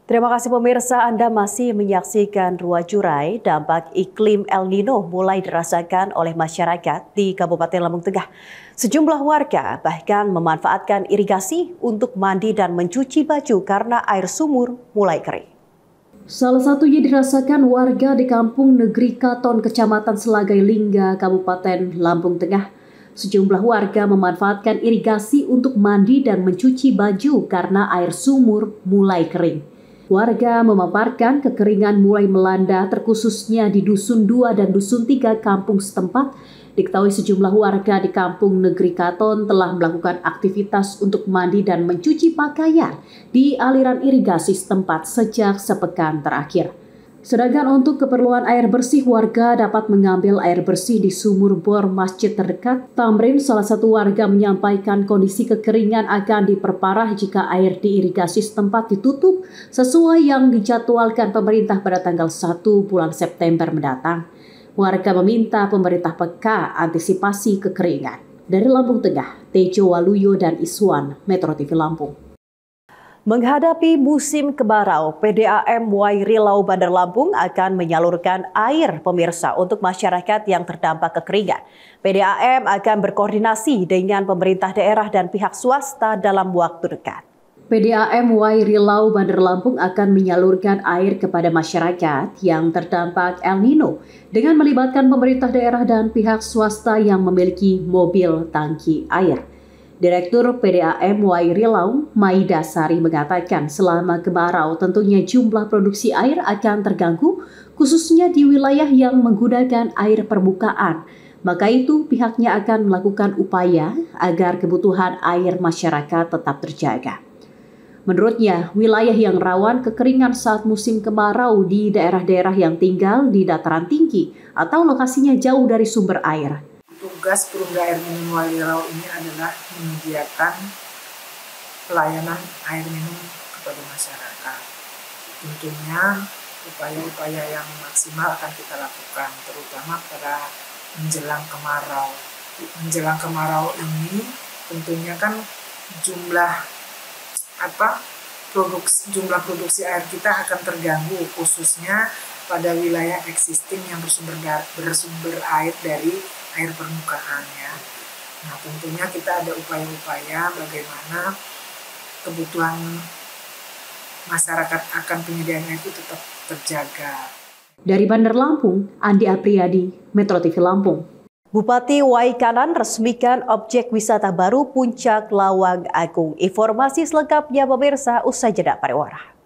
Terima kasih pemirsa, Anda masih menyaksikan Ruang Jurai. Dampak iklim El Nino mulai dirasakan oleh masyarakat di Kabupaten Lampung Tengah. Sejumlah warga bahkan memanfaatkan irigasi untuk mandi dan mencuci baju karena air sumur mulai kering. Salah satunya dirasakan warga di Kampung Negeri Katon, Kecamatan Selagai Lingga, Kabupaten Lampung Tengah. Sejumlah warga memanfaatkan irigasi untuk mandi dan mencuci baju karena air sumur mulai kering. Warga memaparkan kekeringan mulai melanda terkhususnya di Dusun 2 dan Dusun 3 kampung setempat. Diketahui sejumlah warga di Kampung Negeri Katon telah melakukan aktivitas untuk mandi dan mencuci pakaian di aliran irigasi setempat sejak sepekan terakhir. Sedangkan untuk keperluan air bersih, warga dapat mengambil air bersih di sumur bor masjid terdekat. Tamrin, salah satu warga, menyampaikan kondisi kekeringan akan diperparah jika air di irigasi setempat ditutup sesuai yang dijadwalkan pemerintah pada tanggal 1 bulan September mendatang. Warga meminta pemerintah peka antisipasi kekeringan. Dari Lampung Tengah, Tejo Waluyo dan Iswan, Metro TV Lampung. Menghadapi musim kemarau, PDAM Wairilau Bandar Lampung akan menyalurkan air pemirsa untuk masyarakat yang terdampak kekeringan. PDAM akan berkoordinasi dengan pemerintah daerah dan pihak swasta dalam waktu dekat. PDAM Wairilau Bandar Lampung akan menyalurkan air kepada masyarakat yang terdampak El Nino dengan melibatkan pemerintah daerah dan pihak swasta yang memiliki mobil tangki air. Direktur PDAM Wairilau, Maida Sari, mengatakan selama kemarau tentunya jumlah produksi air akan terganggu, khususnya di wilayah yang menggunakan air permukaan. Maka itu pihaknya akan melakukan upaya agar kebutuhan air masyarakat tetap terjaga. Menurutnya, wilayah yang rawan kekeringan saat musim kemarau di daerah-daerah yang tinggal di dataran tinggi atau lokasinya jauh dari sumber air. Tugas Perumda Air Minum Wairilau ini adalah menyediakan pelayanan air minum kepada masyarakat. Tentunya upaya-upaya yang maksimal akan kita lakukan, terutama pada menjelang kemarau. Menjelang kemarau ini tentunya kan jumlah produksi air kita akan terganggu, khususnya pada wilayah existing yang bersumber air dari air permukaan ya. Nah, tentunya kita ada upaya-upaya bagaimana kebutuhan masyarakat akan penyediaan air itu tetap terjaga. Dari Bandar Lampung, Andi Apriyadi, Metro TV Lampung. Bupati Waikanan resmikan objek wisata baru Puncak Lawang Agung. Informasi selengkapnya pemirsa usai jeda pariwara.